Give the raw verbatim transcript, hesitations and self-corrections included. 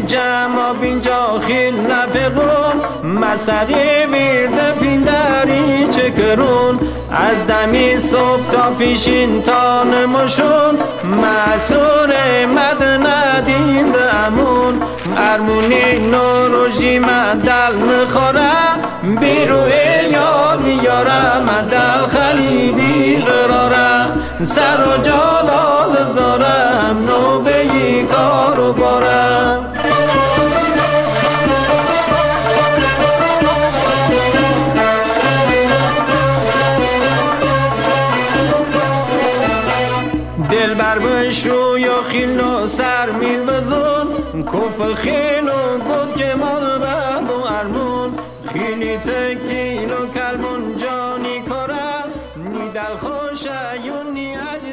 جمع بینجا خیل نفقون مسقی ویرد پیندری چکرون از دمی صبح تا پیشین تا نموشون مسور مد ندین دمون ارمونی نوروژی مدل نخوره بیروی یار میاره مدل خلیبی قراره سر و جلال زارم نوبه کار و بارم دل بر بشو یا خیل و سر میل بزن کف خیل و گد که مال بب و ارمون خیلی تکیل و کلمون جانی کاره نی دل خوشه یون نی